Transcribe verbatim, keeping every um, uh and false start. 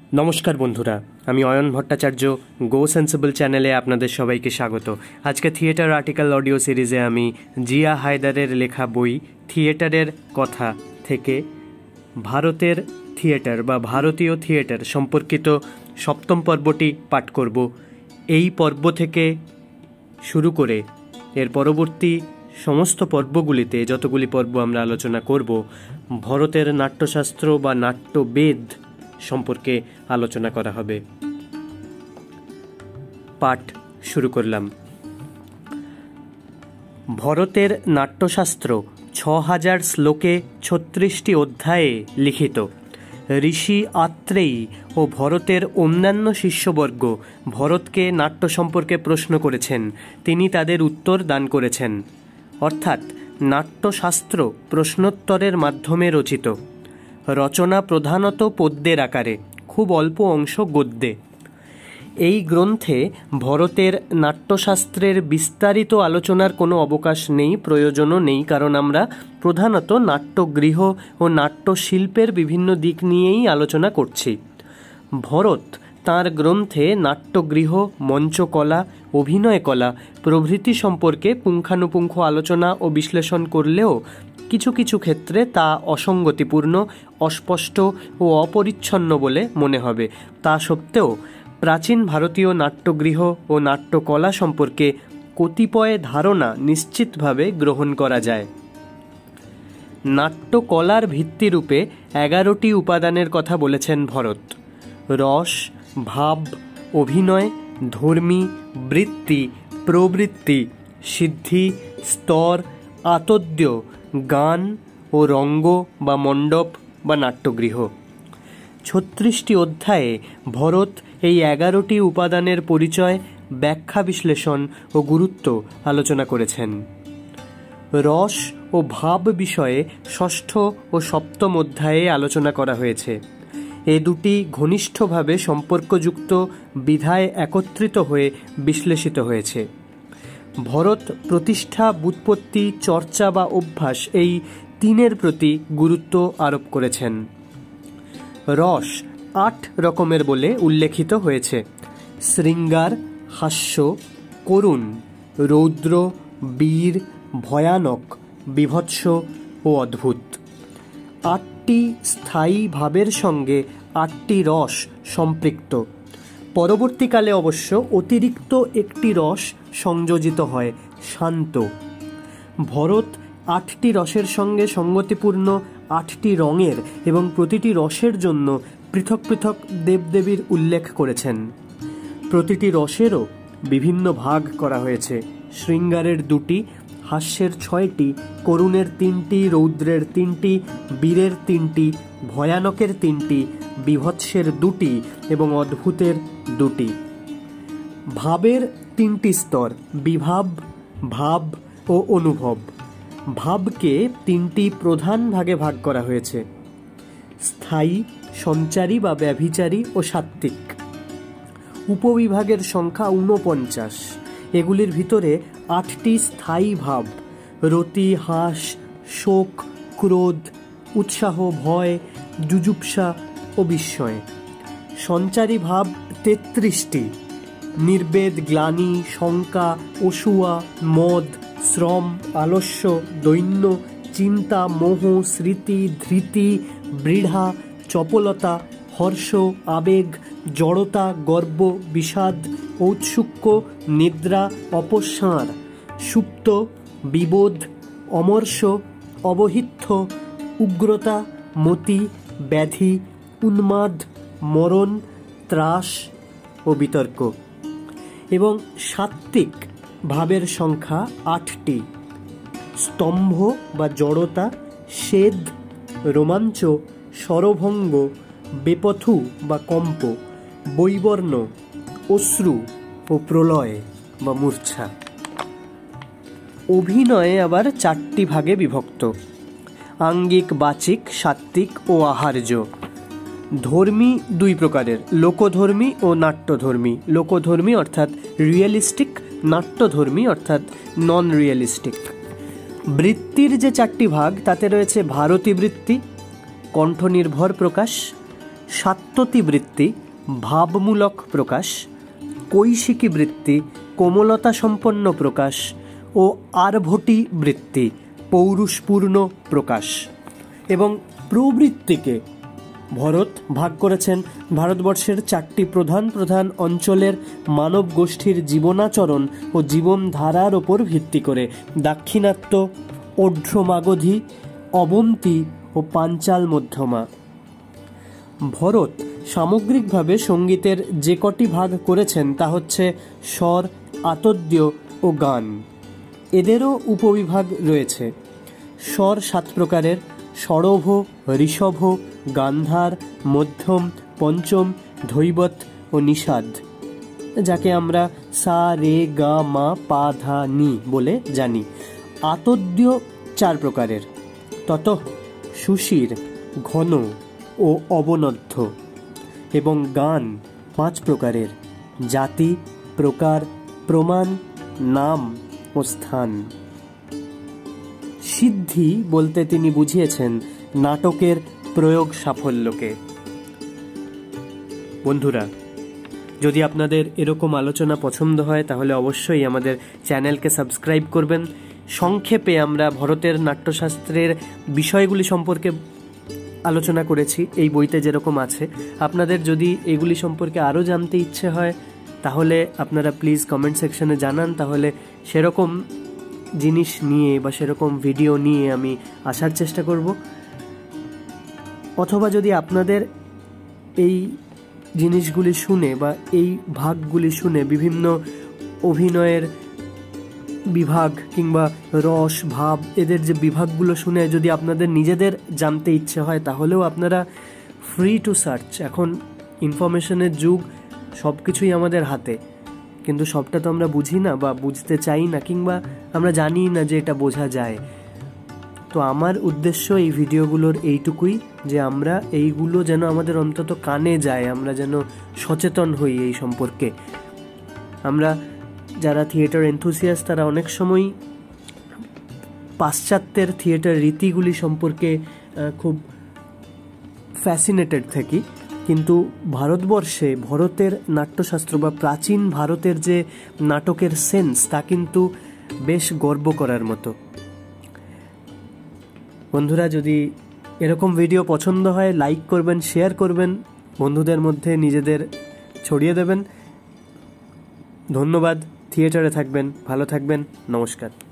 নমস্কার বন্ধুরা, আমি অয়ন ভট্টাচার্য গো সেন্সিবল চ্যানেলে আপনাদের সবাইকে স্বাগত। আজকে থিয়েটার আর্টিকেল অডিও সিরিজে আমি জিয়া হায়দারের লেখা বই থিয়েটারের কথা থেকে ভারতের থিয়েটার বা ভারতীয় থিয়েটার সম্পর্কিত সপ্তম পর্বটি পাঠ করব। এই পর্ব থেকে শুরু করে এর পরবর্তী সমস্ত পর্বগুলিতে যতগুলি পর্ব আমরা আলোচনা করব ভারতের নাট্যশাস্ত্র বা নাট্যবেদ সম্পর্কে আলোচনা করা হবে। পাঠ শুরু করলাম। ভারতের নাট্যশাস্ত্র ছ হাজার শ্লোকে ছত্রিশটি অধ্যায়ে লিখিত। ঋষি আত্রেয়ী ও ভরতের অন্যান্য শিষ্যবর্গ ভরতকে নাট্য সম্পর্কে প্রশ্ন করেছেন, তিনি তাদের উত্তর দান করেছেন। অর্থাৎ নাট্যশাস্ত্র প্রশ্নোত্তরের মাধ্যমে রচিত। রচনা প্রধানত পদ্যের আকারে, খুব অল্প অংশ গদ্যে। এই গ্রন্থে ভরতের নাট্যশাস্ত্রের বিস্তারিত আলোচনার কোনো অবকাশ নেই, প্রয়োজনও নেই, কারণ আমরা প্রধানত নাট্যগৃহ ও নাট্যশিল্পের বিভিন্ন দিক নিয়েই আলোচনা করছি। ভরত তাঁর গ্রন্থে নাট্যগৃহ, মঞ্চকলা, অভিনয়কলা প্রভৃতি সম্পর্কে পুঙ্খানুপুঙ্খ আলোচনা ও বিশ্লেষণ করলেও কিছু কিছু ক্ষেত্রে তা অসঙ্গতিপূর্ণ, অস্পষ্ট ও অপরিচ্ছন্ন বলে মনে হবে। তা সত্ত্বেও প্রাচীন ভারতীয় নাট্যগৃহ ও নাট্যকলা সম্পর্কে কতিপয় ধারণা নিশ্চিতভাবে গ্রহণ করা যায়। নাট্যকলার ভিত্তিরূপে এগারোটি উপাদানের কথা বলেছেন ভরত। রস, ভাব, অভিনয়, ধর্মী, বৃত্তি, প্রবৃত্তি, সিদ্ধি, স্তর, আতদ্য, গান ও রঙ্গ বা মণ্ডপ বা নাট্যগৃহ। ছত্রিশটি অধ্যায়ে ভরত এই এগারোটি উপাদানের পরিচয়, ব্যাখ্যা, বিশ্লেষণ ও গুরুত্ব আলোচনা করেছেন। রস ও ভাব বিষয়ে ষষ্ঠ ও সপ্তম অধ্যায়ে আলোচনা করা হয়েছে। এ দুটি ঘনিষ্ঠভাবে সম্পর্কযুক্ত বিধায় একত্রিত হয়ে বিশ্লেষিত হয়েছে। ভরত প্রতিষ্ঠা, ব্যুৎপত্তি, চর্চা বা অভ্যাস এই তিনের প্রতি গুরুত্ব আরোপ করেছেন। রস আট রকমের বলে উল্লেখিত হয়েছে: শৃঙ্গার, হাস্য, করুণ, রৌদ্র, বীর, ভয়ানক, বীভৎস ও অদ্ভুত। আটটি স্থায়ী ভাবের সঙ্গে আটটি রস সম্পৃক্ত। পরবর্তীকালে অবশ্য অতিরিক্ত একটি রস সংযোজিত হয়, শান্ত। ভরত আটটি রসের সঙ্গে সঙ্গতিপূর্ণ আটটি রঙের এবং প্রতিটি রসের জন্য পৃথক পৃথক দেবদেবীর উল্লেখ করেছেন। প্রতিটি রসেরও বিভিন্ন ভাগ করা হয়েছে। শৃঙ্গারের দুটি, হাস্যের ছয়টি, করুণের তিনটি, রৌদ্রের তিনটি, বীরের তিনটি, ভয়ানকের তিনটি, বীভৎসের দুটি এবং অদ্ভুতের দুটি। ভাবের তিনটি স্তর: বিভাব, ভাব ও অনুভব। ভাবকে তিনটি প্রধান ভাগে ভাগ করা হয়েছে: স্থায়ী, সঞ্চারী বা ব্যভিচারী ও সাত্ত্বিক। উপবিভাগের সংখ্যা ঊনপঞ্চাশ। এগুলির ভিতরে আটটি স্থায়ী ভাব: রতি, হাস, শোক, ক্রোধ, উৎসাহ, ভয়, জুজুপ্সা ও বিস্ময়। সঞ্চারী ভাব তেত্রিশটি: নির্বেদ, গ্লানি, শঙ্কা, অসূয়া, মদ, শ্রম, আলস্য, দৈন্য, চিন্তা, মোহ, স্মৃতি, ধৃতি, বৃঢ়া, চপলতা, হর্ষ, আবেগ, জড়তা, গর্ব, বিষাদ, ঔৎসুক্য, নিদ্রা, অপস্মার, সুপ্ত, বিবোধ, অমর্ষ, অবহিথ্য, উগ্রতা, মতি, ব্যাধি, উন্মাদ, মরণ, ত্রাস ও বিতর্ক। এবং সাত্ত্বিক ভাবের সংখ্যা আটটি: স্তম্ভ বা জড়তা, সেদ, রোমাঞ্চ, স্বরভঙ্গ, বেপথু বা কম্প, বৈবর্ণ, অশ্রু ও প্রলয় বা মূর্ছা। অভিনয়ে আবার চারটি ভাগে বিভক্ত: আঙ্গিক, বাচিক, সাত্ত্বিক ও আহার্য। ধর্মী দুই প্রকারের: লোকধর্মী ও নাট্যধর্মী। লোকধর্মী অর্থাৎ রিয়েলিস্টিক, নাট্যধর্মী অর্থাৎ নন রিয়েলিস্টিক। বৃত্তির যে চারটি ভাগ তাতে রয়েছে ভারতী বৃত্তি, কণ্ঠনির্ভর প্রকাশ, সাত্যতী বৃত্তি ভাবমূলক প্রকাশ, কৈশিকী বৃত্তি কোমলতা সম্পন্ন প্রকাশ ও আরভটি বৃত্তি পৌরুষপূর্ণ প্রকাশ। এবং প্রবৃত্তিকে ভরত ভাগ করেছেন ভারতবর্ষের চারটি প্রধান প্রধান অঞ্চলের মানব গোষ্ঠীর জীবনাচরণ ও জীবনধারার ওপর ভিত্তি করে: দাক্ষিণাত্য, ওঢ্রমাগধী, অবন্তী ও পাঞ্চাল মধ্যমা। ভরত সামগ্রিকভাবে সঙ্গীতের যে কটি ভাগ করেছেন তা হচ্ছে স্বর, আতদ্য ও গান। এদেরও উপবিভাগ রয়েছে। স্বর সাত প্রকারের: ষড়ভ, ঋষভ, গান্ধার, মধ্যম, পঞ্চম, ধৈবত ও নিষাদ, যাকে আমরা সা, রে, গা, মা, পা, ধা, নি বলে জানি। আতদ্য চার প্রকারের: ততঃ, সুশির, ঘন ও অবনদ্ধ। এবং গান পাঁচ প্রকারের: জাতি, প্রকার, প্রমাণ, নাম ও স্থান। সিদ্ধি বলতে তিনি বুঝিয়েছেন নাটকের প্রয়োগ সাফল্যকে। বন্ধুরা, যদি আপনাদের এরকম আলোচনা পছন্দ হয় তাহলে অবশ্যই আমাদের চ্যানেলকে সাবস্ক্রাইব করবেন। সংক্ষেপে আমরা ভরতের নাট্যশাস্ত্রের বিষয়গুলি সম্পর্কে আলোচনা করেছি এই বইতে যেরকম আছে। আপনাদের যদি এগুলি সম্পর্কে আরও জানতে ইচ্ছে হয় তাহলে আপনারা প্লিজ কমেন্ট সেকশনে জানান, তাহলে সেরকম জিনিস নিয়ে বা সেরকম ভিডিও নিয়ে আমি আসার চেষ্টা করব। অথবা যদি আপনাদের এই জিনিসগুলি শুনে বা এই ভাগগুলি শুনে বিভিন্ন অভিনয়ের বিভাগ কিংবা রস, ভাব, এদের যে বিভাগগুলো শুনে যদি আপনাদের নিজেদের জানতে ইচ্ছে হয় তাহলেও আপনারা ফ্রি টু সার্চ। এখন ইনফরমেশনের যুগ, সব কিছুই আমাদের হাতে, কিন্তু সবটা তো আমরা বুঝি না বা বুঝতে চাই না, কিংবা আমরা জানি না যে এটা বোঝা যায়। তো আমার উদ্দেশ্য এই ভিডিওগুলোর এইটুকুই যে আমরা এইগুলো যেন আমাদের অন্তত কানে যায়, আমরা যেন সচেতন হই এই সম্পর্কে। আমরা যারা থিয়েটার এনথুসিয়াস্ট তারা অনেক সময় পাশ্চাত্যের থিয়েটার রীতিগুলি সম্পর্কে খুব ফ্যাসিনেটেড থাকি, কিন্তু ভারতবর্ষে ভরতের নাট্যশাস্ত্র বা প্রাচীন ভারতের যে নাটকের সেন্স তা কিন্তু বেশ গর্ব করার মতো। বন্ধুরা, যদি এরকম ভিডিও পছন্দ হয় লাইক করবেন, শেয়ার করবেন, বন্ধুদের মধ্যে নিজেদের ছড়িয়ে দেবেন। ধন্যবাদ। থিয়েটারে থাকবেন, ভালো থাকবেন, নমস্কার।